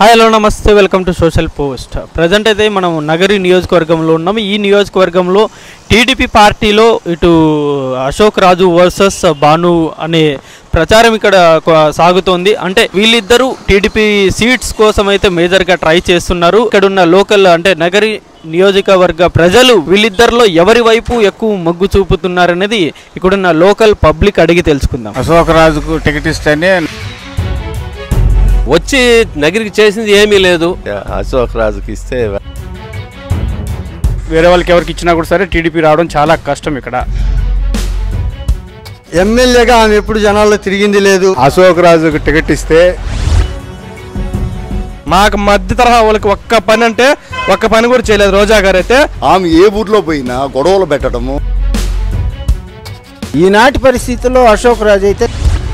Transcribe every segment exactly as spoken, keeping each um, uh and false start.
Hi hello నమస్తే welcome to social post. Present అయితే మనం నగరి నియోజకవర్గంలో ఉన్నాము. ఈ నియోజకవర్గంలో టీడీపీ పార్టీలో ఇటు అశోక్ రాజు వర్సెస్ భాను అనే ప్రచారం ఇక్కడ సాగుతోంది. అంటే వీళ్ళిద్దరూ టీడీపీ సీట్స్ కోసం అయితే మేజర్గా ట్రై చేస్తున్నారు. ఇక్కడున్న లోకల్ అంటే నగరి నియోజకవర్గ ప్రజలు వీళ్ళిద్దరిలో ఎవరి వైపు ఎక్కువ మొగ్గు చూపుతున్నారనేది ఇక్కడున్న లోకల్ పబ్లిక్ అడిగి తెలుసుకుందాం. అశోక్ రాజుకు టికెట్ ఇస్తేనే వచ్చి నగరికి చేసింది ఏమీ లేదు. అశోక్ రాజుకి ఇస్తే వేరే వాళ్ళకి ఎవరికి ఇచ్చినా కూడా సరే టీడీపీ రావడం చాలా కష్టం. ఇక్కడ ఎమ్మెల్యేగా ఆమె ఎప్పుడు జనాల్లో తిరిగింది లేదు. అశోక్ రాజుకి టికెట్ ఇస్తే మాకు మధ్య తరహా వాళ్ళకి ఒక్క పని అంటే ఒక్క పని కూడా చేయలేదు. రోజా గారు అయితే ఆమె ఏ ఊర్లో పోయినా గొడవలు పెట్టడము. ఈనాటి పరిస్థితుల్లో అశోక్ రాజు అయితే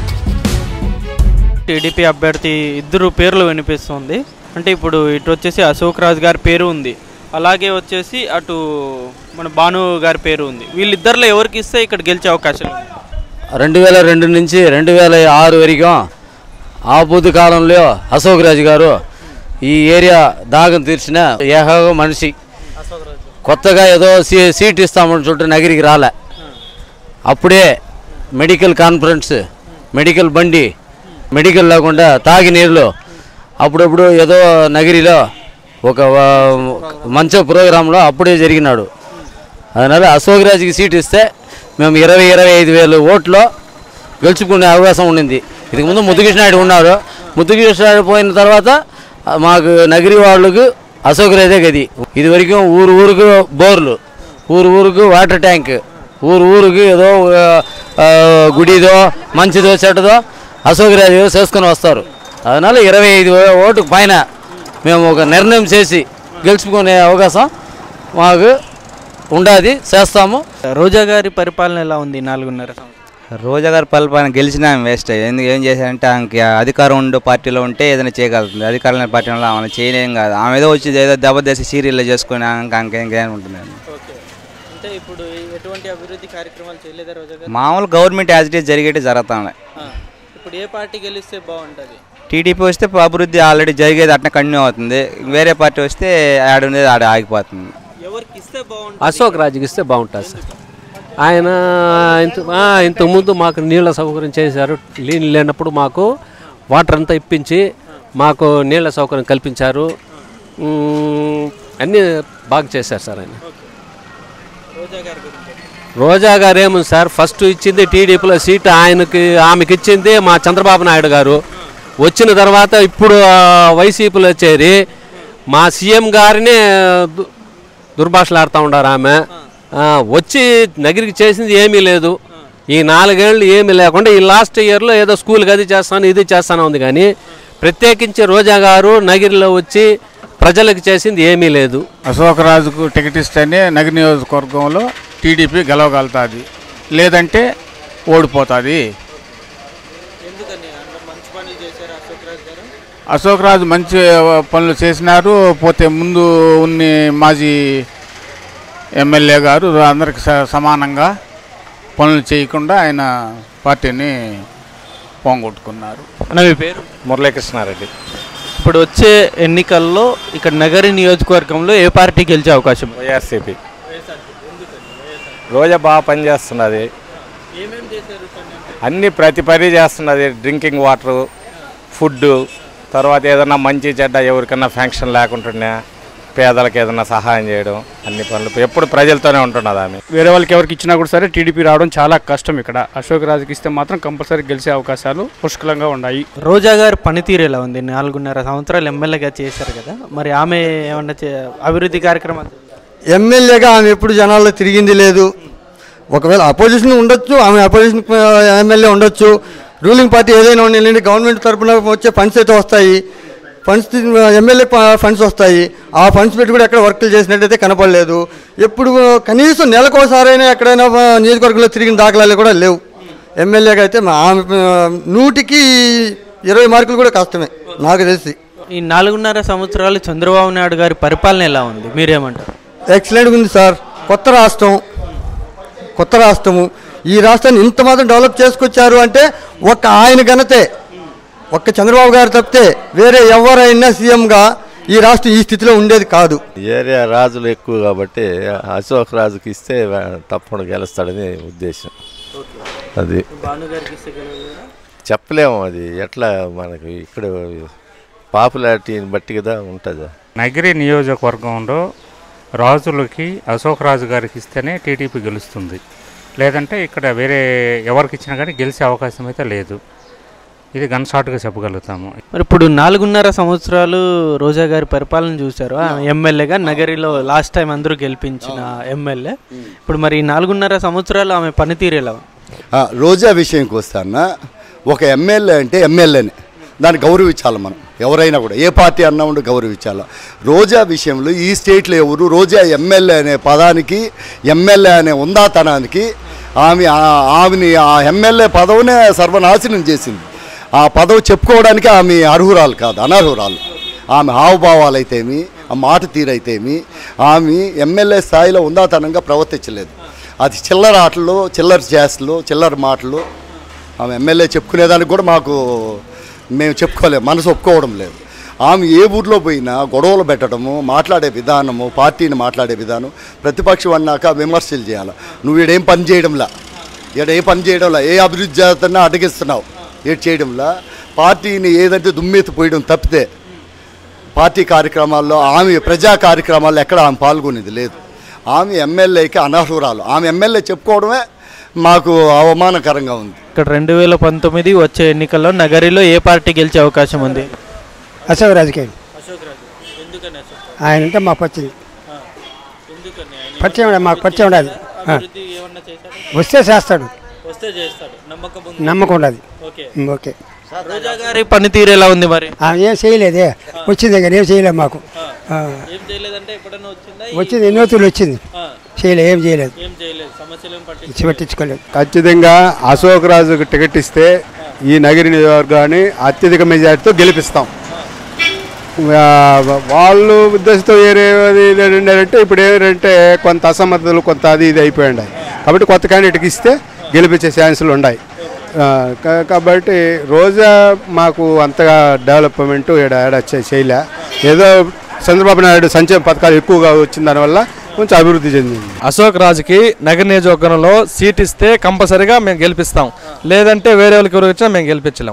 టీడీపీ అభ్యర్థి ఇద్దరు పేర్లు వినిపిస్తుంది. అంటే ఇప్పుడు ఇటు వచ్చేసి అశోక్ రాజు గారి పేరు ఉంది, అలాగే వచ్చేసి అటు మన భాను గారి పేరు ఉంది. వీళ్ళిద్దరిలో ఎవరికి ఇస్తే ఇక్కడ గెలిచే అవకాశం? రెండు వేల రెండు నుంచి రెండు వేల ఆరు వరకు ఆ బుద్ధి కాలంలో అశోక్ రాజు గారు ఈ ఏరియా దాగం తీర్చిన ఏహో మనిషి. కొత్తగా ఏదో సీ సీట్ ఇస్తామని చుట్టూ నగరికి రాలే. అప్పుడే మెడికల్ కాన్ఫరెన్స్, మెడికల్ బండి, మెడికల్ లేకుండా తాగి నీళ్ళు అప్పుడప్పుడు ఏదో నగిరిలో ఒక మంచి ప్రోగ్రాంలో అప్పుడే జరిగినాడు. அதனால் అశోక్ రాజుకి సీట్ ఇస్తే మేము ఇరవై ఇరవై ఐదు వేలు ఓట్లో గెలుచుకునే అవకాశం ఉండింది. ఇది ముందు ముద్దుకృష్ణాయుడు ఉన్నారు. ముద్దుకృష్ణాయుడు పోయిన తర్వాత మాకు నగిరి వాళ్ళకు అశోక్ రాజే గది. ఇదివరకు ఊరు ఊరుకు బోర్లు, ఊరు ఊరుకు వాటర్ ట్యాంక్, ఊరు ఊరుకు ఏదో గుడిదో మంచిదో చెడ్డదో అశోక్ రాజు చేసుకొని వస్తారు. அதனால் ఇరవై ఐదు ఓటు పైన మేము ఒక నిర్ణయం చేసి గెలుచుకునే అవకాశం మాకు ఉండాది, చేస్తాము. రోజా గారి పరిపాలన ఎలా ఉంది నాలుగున్నర సంవత్సరం? రోజా గారి పరిపాలన గెలిచినా వేస్ట్. ఎందుకు ఏం చేశారంటే ఆమెకి అధికారం ఉండే పార్టీలో ఉంటే ఏదైనా చేయగలుగుతుంది. అధికారం లేని పార్టీలో ఆమె చేయలేం కాదు. ఆమె ఏదో వచ్చి ఏదో దెబ్బతీసి సీరియల్లో చేసుకుని ఆమెకి ఇంకేం ఉంటుంది. అంటే ఇప్పుడు ఎటువంటి అభివృద్ధి కార్యక్రమాలు చేయలేదా రోజా గారు? మామూలు గవర్నమెంట్ యాజ్ ఇట్ ఈస్ జరిగేటి జరుగుతున్నాయి. ఇప్పుడు ఏ పార్టీ గెలిస్తే బాగుంటుంది? టీడీపీ వస్తే అభివృద్ధి ఆల్రెడీ జరిగేది అట్లా కంటిన్యూ అవుతుంది. వేరే పార్టీ వస్తే ఆడ ఉండేది ఆడ ఆగిపోతుంది. ఎవరికి ఇస్తే బాగుంటుంది? అశోక్ రాజుకి ఇస్తే బాగుంటుంది సార్. ఆయన ఇంత ఇంతకుముందు మాకు నీళ్ళ సౌకర్యం చేశారు. నీళ్ళు లేనప్పుడు మాకు వాటర్ అంతా ఇప్పించి మాకు నీళ్ళ సౌకర్యం కల్పించారు. అన్నీ బాగా చేశారు సార్ ఆయన. రోజా గారు ఏముంది సార్, ఫస్ట్ ఇచ్చింది టీడీపీలో సీటు ఆయనకి, ఆమెకి ఇచ్చింది మా చంద్రబాబు నాయుడు గారు. వచ్చిన తర్వాత ఇప్పుడు వైసీపీలో చేరి మా సీఎం గారిని దుర్భాషలాడుతూ ఉన్నారు. ఆమె వచ్చి నగరికి చేసింది ఏమీ లేదు. ఈ నాలుగేళ్ళు ఏమీ లేకుండా ఈ లాస్ట్ ఇయర్లో ఏదో స్కూల్కి అది చేస్తాను ఇది చేస్తాను ఉంది, కానీ ప్రత్యేకించి రోజా గారు నగిరిలో వచ్చి ప్రజలకు చేసింది ఏమీ లేదు. అశోక్ రాజుకు టికెట్ ఇస్తేనే నగరి నియోజకవర్గంలో టీడీపీ గెలవగలుగుతుంది, లేదంటే ఓడిపోతుంది. అశోక్ రాజు మంచి పనులు చేసినారు. పోతే ముందు ఉన్న మాజీ ఎమ్మెల్యే గారు అందరికి సమానంగా పనులు చేయకుండా ఆయన పార్టీని పోగొట్టుకున్నారు. అన్న మీ పేరు? మురళీకృష్ణారెడ్డి. ఇప్పుడు వచ్చే ఎన్నికల్లో ఇక్కడ నగరి నియోజకవర్గంలో ఏ పార్టీ గెలిచే అవకాశం? వైఎస్సీపీ. రోజా బాగా పనిచేస్తున్నది, అన్ని ప్రతి పని చేస్తున్నది. డ్రింకింగ్ వాటరు, ఫుడ్, తర్వాత ఏదన్నా మంచి చెడ్డ ఎవరికన్నా ఫంక్షన్ లేకుంటున్నా పేదలకు ఏదన్నా సహాయం చేయడం, అన్ని పనులు ఎప్పుడు ప్రజలతోనే ఉంటున్నది ఆమె. వేరే వాళ్ళకి ఎవరికి ఇచ్చినా కూడా సరే టీడీపీ రావడం చాలా కష్టం. ఇక్కడ అశోక్ రాజుకి ఇస్తే మాత్రం కంపల్సరీ గెలిచే అవకాశాలు పుష్కలంగా ఉన్నాయి. రోజా గారి పనితీరు ఎలా ఉంది? నాలుగున్నర సంవత్సరాలు ఎమ్మెల్యేగా చేశారు కదా, మరి ఆమె ఏమన్నా అభివృద్ధి కార్యక్రమాలు? ఎమ్మెల్యేగా ఆమె ఎప్పుడు జనాల్లో తిరిగింది లేదు. ఒకవేళ అపోజిషన్ ఉండొచ్చు, ఆమె అపోజిషన్ ఎమ్మెల్యే ఉండొచ్చు, రూలింగ్ పార్టీ ఏదైనా ఉండండి, గవర్నమెంట్ తరఫున వచ్చే ఫండ్స్ అయితే వస్తాయి, ఫండ్స్ ఎమ్మెల్యే ఫండ్స్ వస్తాయి. ఆ ఫండ్స్ పెట్టి కూడా ఎక్కడ వర్క్లు చేసినట్టయితే కనపడలేదు. ఎప్పుడు కనీసం నెలకోసారైనా ఎక్కడైనా నియోజకవర్గంలో తిరిగిన దాఖలాలు కూడా లేవు. ఎమ్మెల్యేగా అయితే ఆమె నూటికి ఇరవై మార్కులు కూడా కష్టమే నాకు తెలిసి. ఈ నాలుగున్నర సంవత్సరాలు చంద్రబాబు నాయుడు గారి పరిపాలన ఎలా ఉంది, మీరేమంటారు? ఎక్సలెంట్గా ఉంది సార్. కొత్త రాష్ట్రం, కొత్త రాష్ట్రము. ఈ రాష్ట్రాన్ని ఇంత మాత్రం డెవలప్ చేసుకొచ్చారు అంటే ఒక ఆయన ఘనతే. ఒక్క చంద్రబాబు గారు తప్పితే వేరే ఎవరైనా సీఎంగా ఈ రాష్ట్రం ఈ స్థితిలో ఉండేది కాదు. ఏరియా రాజులు ఎక్కువ కాబట్టి అశోక్ రాజుకి ఇస్తే తప్పకుండా గెలుస్తాడని ఉద్దేశం. అది చెప్పలేము, అది ఎట్లా మనకి ఇక్కడ పాపులారిటీని బట్టి కదా ఉంటుంది. నగిరి నియోజకవర్గంలో రాజులకి అశోక్ రాజు గారికి ఇస్తేనే టీడీపీ గెలుస్తుంది, లేదంటే ఇక్కడ వేరే ఎవరికి ఇచ్చినా కానీ గెలిచే అవకాశం అయితే లేదు. ఇది గన్ షాట్గా చెప్పగలుగుతాము. మరి ఇప్పుడు నాలుగున్నర సంవత్సరాలు రోజా గారి పరిపాలన చూశారు ఎమ్మెల్యేగా, నగరిలో లాస్ట్ టైం అందరూ గెలిపించిన ఎమ్మెల్యే. ఇప్పుడు మరి ఈ నాలుగున్నర సంవత్సరాలు ఆమె పనితీరు ఎలా? రోజా విషయంకి వస్తానా, ఒక ఎమ్మెల్యే అంటే ఎమ్మెల్యేనే, దాన్ని గౌరవించాలి మనం. ఎవరైనా కూడా ఏ పార్టీ అన్నా ఉండి గౌరవించాలి. రోజా విషయంలో ఈ స్టేట్లో ఎవరు రోజా ఎమ్మెల్యే అనే పదానికి, ఎమ్మెల్యే అనే ఉందాతనానికి ఆమె ఆమెని ఆ ఎమ్మెల్యే పదవినే సర్వనాశనం చేసింది. ఆ పదవి చెప్పుకోవడానికి ఆమె అర్హురాలు కాదు, అనర్హురాలు. ఆమె హావభావాలు అయితేమి, ఆ మాట తీరైతేమి, ఆమె ఎమ్మెల్యే స్థాయిలో ఉందాతనంగా ప్రవర్తించలేదు. అది చిల్లర ఆటలు, చిల్లర చేష్టలు, చిల్లర మాటలు ఆమె ఎమ్మెల్యే చెప్పుకునేదానికి కూడా మాకు మేము చెప్పుకోలేము, మనసు ఒప్పుకోవడం లేదు. ఆమె ఏ ఊర్లో పోయినా గొడవలు పెట్టడము, మాట్లాడే విధానము, పార్టీని మాట్లాడే విధానం, ప్రతిపక్షం అన్నాక విమర్శలు చేయాలి. నువ్వు ఈడేం పని చేయడంలా, ఈడ ఏ పని చేయడంలా, ఏ అభివృద్ధి చేస్తున్నా అడ్డగిస్తున్నావు, ఏడు చేయడంలా, పార్టీని ఏదంటే దుమ్మెత్తి పోయడం తప్పితే పార్టీ కార్యక్రమాల్లో ఆమె ప్రజా కార్యక్రమాల్లో ఎక్కడ ఆమె పాల్గొనేది లేదు. ఆమె ఎమ్మెల్యేకి అనర్హురాలు. ఆమె ఎమ్మెల్యే చెప్పుకోవడమే మాకు అవమానకరంగా ఉంది. ఇక్కడ రెండు వేల పంతొమ్మిది వచ్చే ఎన్నికల్లో నగరిలో ఏ పార్టీ గెలిచే అవకాశం ఉంది? అశోక్ రాజుకి. ఆయన అంటే మాకు వచ్చింది పరిచయం, మాకు పరిచయం ఉండదు. వస్తే చేస్తాడు, నమ్మకం ఉండదు. ఓకే. రోజా గారి పనితీరు ఎలా ఉంది మరి? ఏం చేయలేదే, వచ్చింది కానీ ఏం చేయలేదు మాకు. వచ్చింది ఎన్నో తూలు వచ్చింది, చేయలేదు, ఏం చేయలేదు, పట్టించుకోలేదు. ఖచ్చితంగా అశోక్ రాజుకి టికెట్ ఇస్తే ఈ నగిరి నియోజకవర్గాన్ని అత్యధిక మెజార్టీతో గెలిపిస్తాం. వాళ్ళు ఉద్దేశంతో ఏరేది ఏంటంటే ఇప్పుడు ఏంటంటే కొంత అసమర్థతలు, కొంత అది ఇది అయిపోయాయి. కాబట్టి కొత్త క్యాండిడేట్కి ఇస్తే గెలిపించే ఛాన్సులు ఉన్నాయి. కాబట్టి రోజా మాకు అంతగా డెవలప్మెంట్ ఏడ చేయలే. ఏదో చంద్రబాబు నాయుడు సంక్షేమ పథకాలు ఎక్కువగా వచ్చిన దానివల్ల కొంచెం అభివృద్ధి చెందింది. అశోక్ రాజుకి నగర నియోజకవర్గంలో సీట్ ఇస్తే కంపల్సరీగా మేము గెలిపిస్తాం, లేదంటే వేరే వాళ్ళకి ఎవరు వచ్చినా మేము గెలిపించలేం.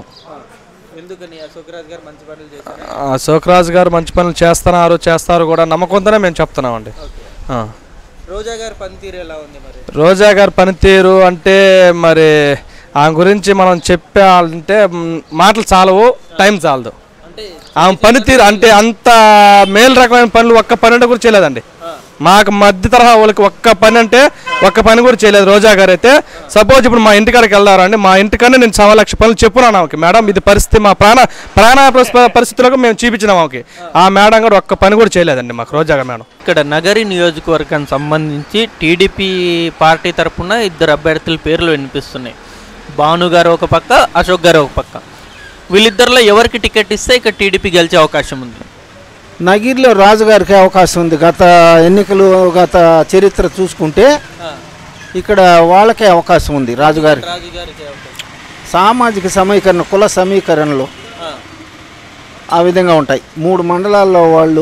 అశోక్ రాజు గారు మంచి పనులు చేస్తున్నారు, చేస్తారు కూడా నమ్మకంతోనే మేము చెప్తున్నామండి. రోజా గారి పనితీరు ఎలా ఉంది మరి? రోజా గారి పనితీరు అంటే మరి ఆమె గురించి మనం చెప్పాలంటే మాటలు చాలవు, టైం చాలదు. ఆమె పనితీరు అంటే అంత మేలు రకమైన పనులు ఒక్క పని అంటే కూడా చేయలేదండి. మాకు మధ్య తరహా వాళ్ళకి ఒక్క పని అంటే ఒక్క పని కూడా చేయలేదు రోజా గారు అయితే. సపోజ్ ఇప్పుడు మా ఇంటికాడికి వెళ్దారండి, మా ఇంటికన్నా నేను సవా లక్ష పనులు చెప్పున్నాను ఆమెకి. మేడం ఇది పరిస్థితి, మా ప్రాణ ప్రాణ పరిస్థితులకు మేము చూపించినాం ఆమెకి. ఆ మేడం కూడా ఒక్క పని కూడా చేయలేదండి మాకు రోజా గారు మేడం. ఇక్కడ నగరి నియోజకవర్గానికి సంబంధించి టీడీపీ పార్టీ తరఫున ఇద్దరు అభ్యర్థుల పేర్లు వినిపిస్తున్నాయి. భాను గారు ఒక పక్క, అశోక్ గారు ఒక పక్క. వీళ్ళిద్దరిలో ఎవరికి టికెట్ ఇస్తే ఇక్కడ టీడీపీ గెలిచే అవకాశం ఉంది? నగిరిలో రాజుగారికి అవకాశం ఉంది. గత ఎన్నికలు, గత చరిత్ర చూసుకుంటే ఇక్కడ వాళ్ళకే అవకాశం ఉంది. రాజుగారికి సామాజిక సమీకరణ, కుల సమీకరణలు ఆ విధంగా ఉంటాయి. మూడు మండలాల్లో వాళ్ళు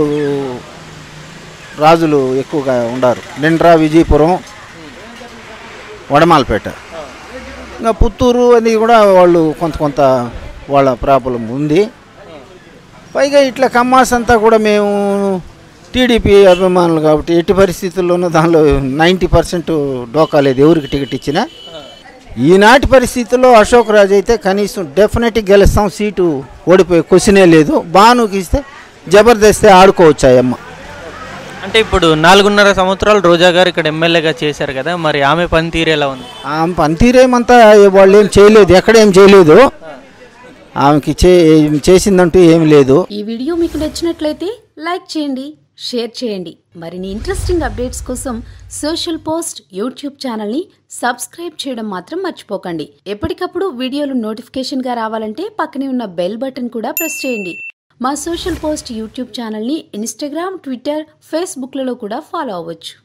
రాజులు ఎక్కువగా ఉండారు. నిండ్రా, విజయపురం, వడమాలపేట, ఇంకా పుత్తూరు అది కూడా వాళ్ళు కొంత కొంత వాళ్ళ ప్రాబ్లం ఉంది. పైగా ఇట్లా కమ్మాస్ అంతా కూడా మేము టీడీపీ అభిమానులు కాబట్టి ఎట్టి పరిస్థితుల్లోనూ దానిలో నైంటీ పర్సెంట్ డోకాలేదు ఎవరికి టికెట్ ఇచ్చినా. ఈనాటి పరిస్థితుల్లో అశోక్ రాజు అయితే కనీసం డెఫినెట్గా గెలుస్తాం, సీటు ఓడిపోయే క్వశ్చనే లేదు. భానుకి ఇస్తే జబర్దస్తే ఆడుకోవచ్చు ఆ అమ్మ. అంటే ఇప్పుడు నాలుగున్నర సంవత్సరాలు రోజా గారు ఇక్కడ ఎమ్మెల్యేగా చేశారు కదా, మరి ఆమె పనితీరు ఎలా ఉంది? ఆమె పనితీరేమంతా వాళ్ళు ఏం చేయలేదు, ఎక్కడేం చేయలేదు. ఆమెకి చే చేసిందంటూ ఏమి లేదు. ఈ వీడియో మీకు నచ్చినట్లయితే లైక్ చేయండి, షేర్ చేయండి. మరిన్ని ఇంట్రెస్టింగ్ అప్డేట్స్ కోసం సోషల్ పోస్ట్ యూట్యూబ్ ఛానల్ని సబ్స్క్రైబ్ చేయడం మాత్రం మర్చిపోకండి. ఎప్పటికప్పుడు వీడియోలు నోటిఫికేషన్గా రావాలంటే పక్కనే ఉన్న బెల్ బటన్ కూడా ప్రెస్ చేయండి. మా సోషల్ పోస్ట్ యూట్యూబ్ ఛానల్ని ఇన్స్టాగ్రామ్, ట్విట్టర్, ఫేస్బుక్లలో కూడా ఫాలో అవ్వచ్చు.